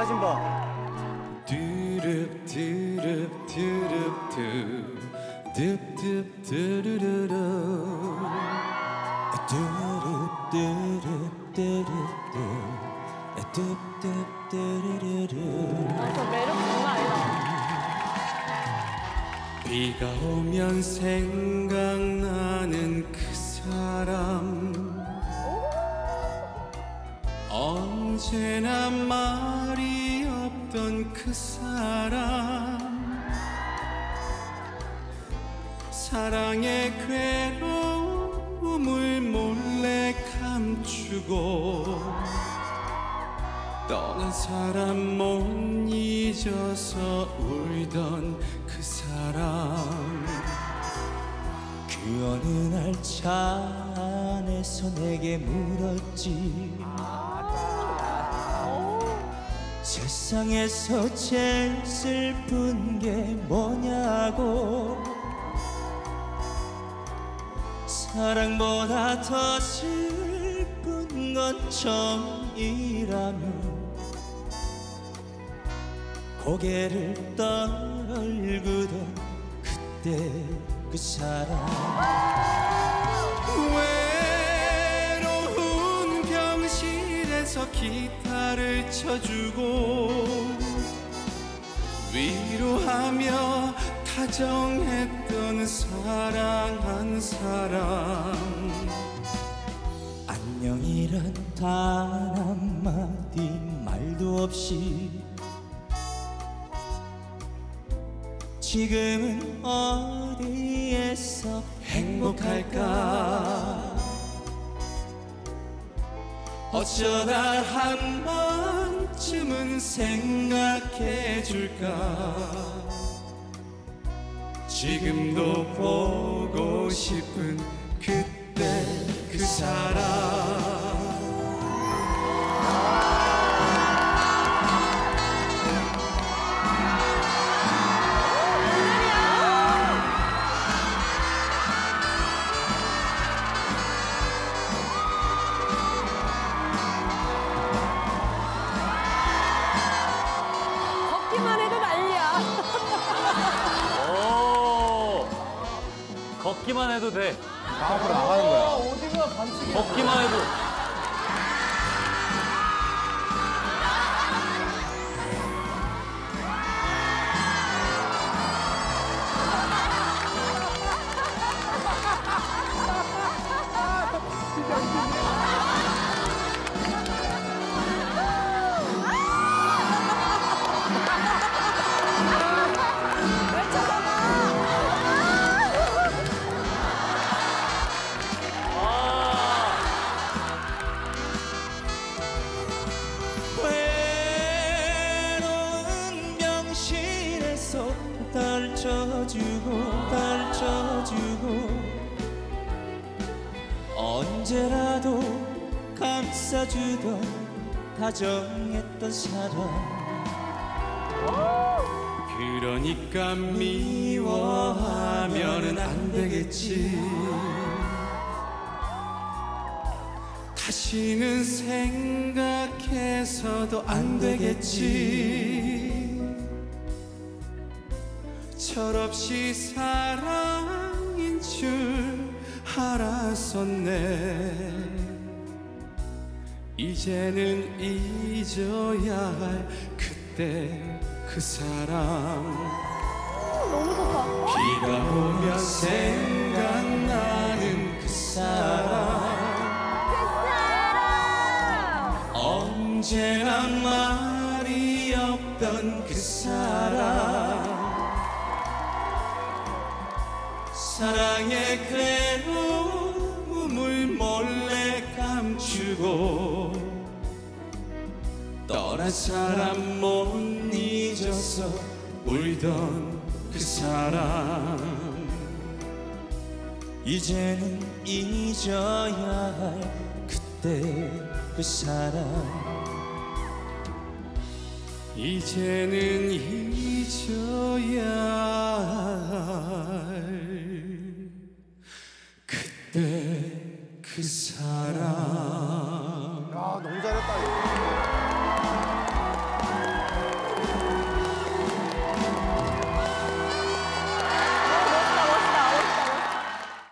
가심봐. 두릅 두릅 두릅 둡둡 두루루루 두릅 두릅 두릅 둡둡 두루루루. 저 매력 장난 아니다. 비가 오면 생각나는 그 사람, 언제나 말이 없던 그 사람, 사랑의 괴로움을 몰래 감추고 떠난 사람 못 잊어서 울던 그 사람. 그 어느 날 차 안에서 내게 물었지. 세상에서 제일 슬픈 게 뭐냐고. 사랑보다 더 슬픈 건 정이라며 고개를 떨구던 그때 그 사람. 외로운 병실에서 기타를 쳐주고 위로하며 다정했던 사랑한 사람. 안녕이란 단 한마디 말도 없이 지금은 어디에서 행복할까. 어쩌다 한 번쯤은 생각해줄까. 지금도 보고 싶은 그때 그 사람. 걷기만 해도 난리야. 오. 걷기만 해도 돼. 앞으로 나가는 거야. 어디가 반칙이야. 걷기만 해도. 외로운 병실에서 떨쳐주고 언제라도 감싸주던 다정했던 사람. 그러니까 미워하면은 안 되겠지. 다시는 생각해서도 안 되겠지. 철없이 사랑인 줄 알았었네. 이제는 잊어야 할 그때 그 사람. 너무 좋다. 비가 오면 생각나는 그 사람. 언제나 말이 없던 그 사람. 사랑의 괴로움을 몰래 감추고 떠난 사람 못 잊어서 울던 그 사람. 이제는 잊어야 할 그때 그 사람. 이제는 잊어야 할 그때 그 사람.